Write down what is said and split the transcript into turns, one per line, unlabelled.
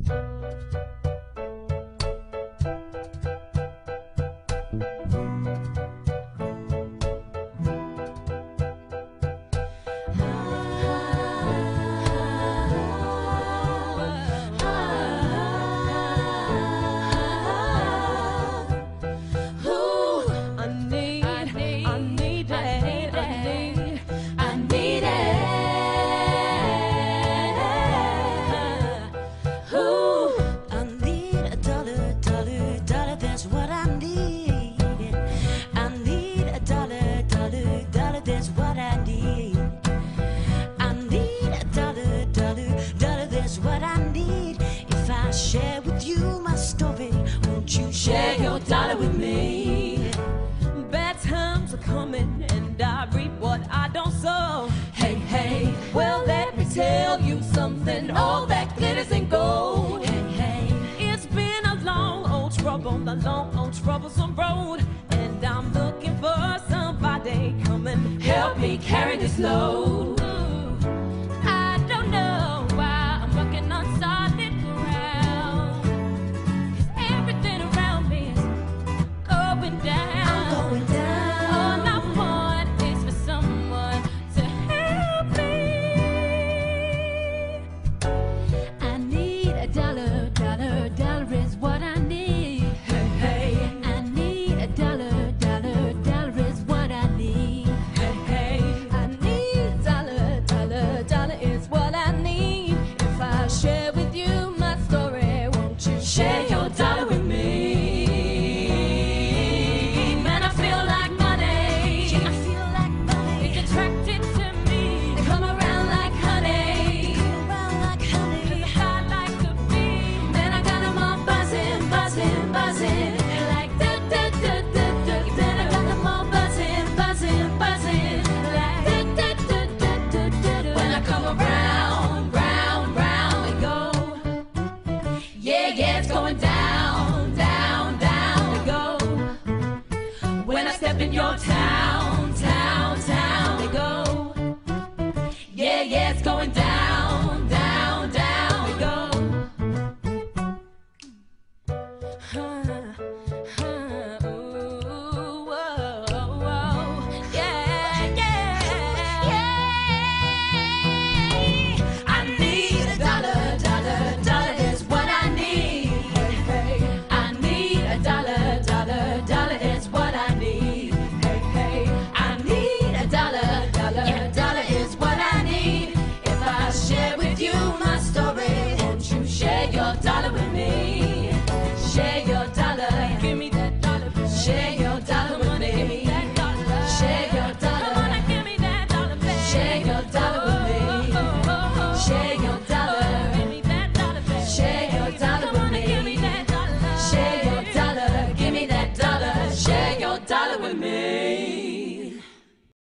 Share with you my story. Won't you share your dollar with me?
Bad times are coming and I reap what I don't sow.
Hey, hey,
Well, let me tell you something. All that glitters ain't gold.
hey, hey.
It's been a long old troublesome road, and I'm looking for somebody come and help me carry this load.